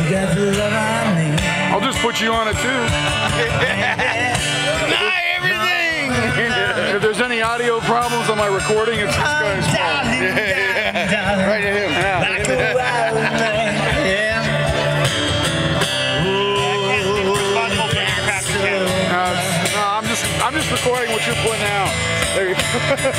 got the love I need. I'll just put you on it too. Not everything! If there's any audio problems on my recording, it's this guy's fault. Right to him. Like a wild man. Yeah. No, I'm just recording what you're putting out. There you go.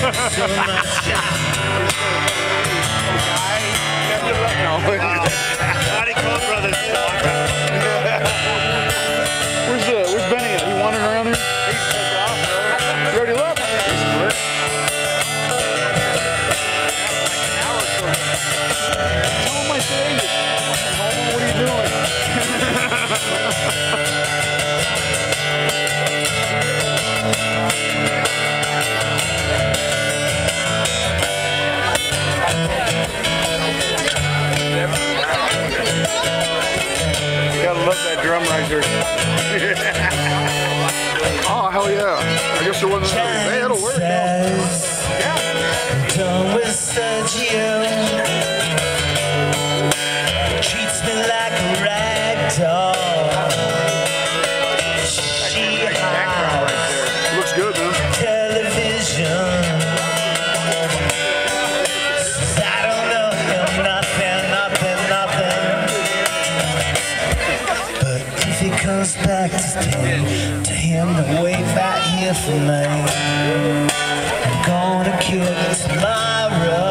Where's Benny at? He wandering around here? He already left? He's split. Tell him I said, what are you doing? Gotta love that drum right there. Oh, hell yeah. I guess there wasn't another. Hey, that'll work. Yeah. Done with Sergio. Treats me like a rag doll. She hides Looks good, man. television. Says I don't know him, nothing. But if he comes back to stay, to him to wait right here for me. I'm gonna kill you tomorrow.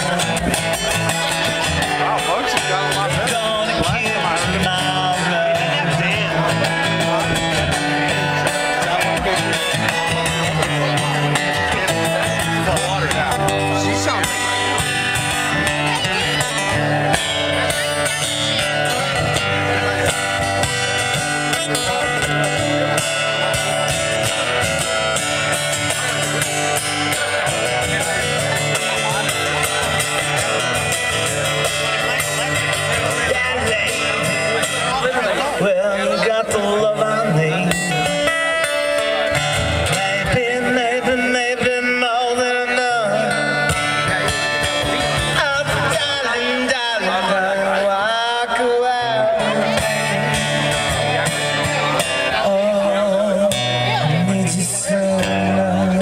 Wow, Bugs has got a lot better. Gonna kill you tomorrow. She sounds right Well, you got the love I need. Maybe more than enough. Oh, darling, walk away. Oh, I need you so much.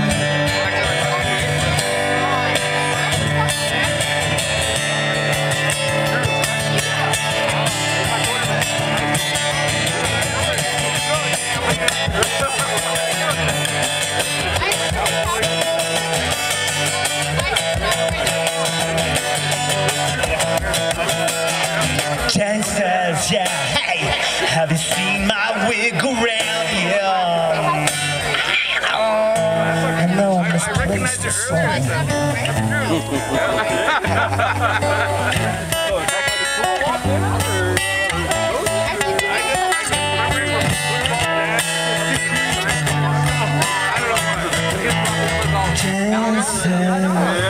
Jane says, yeah, hey, have you seen my wig around? Yeah. I know I misplaced the song. Jane said,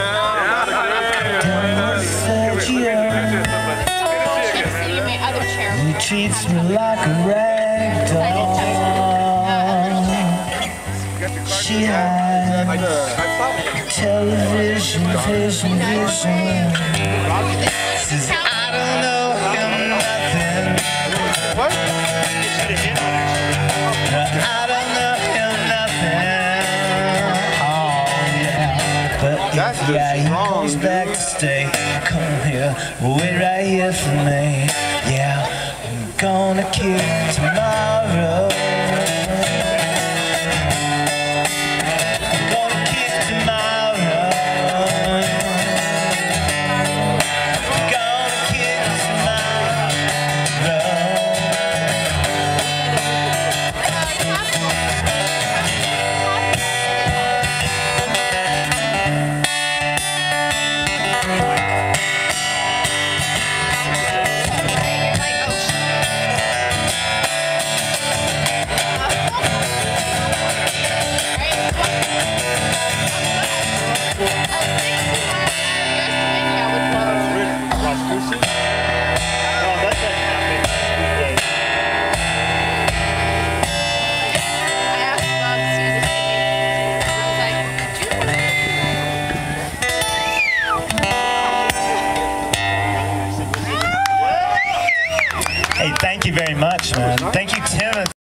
he treats me like a rag doll. She hides television. Says I don't know him nothing. What? I don't know him nothing. Oh yeah, but yeah, he comes back to stay. Come here, wait right here for me. Yeah, I'm gonna kill you tomorrow. I'm gonna kill you tomorrow. I'm gonna kill you tomorrow. Thank you very much, man. Thank you, Tim.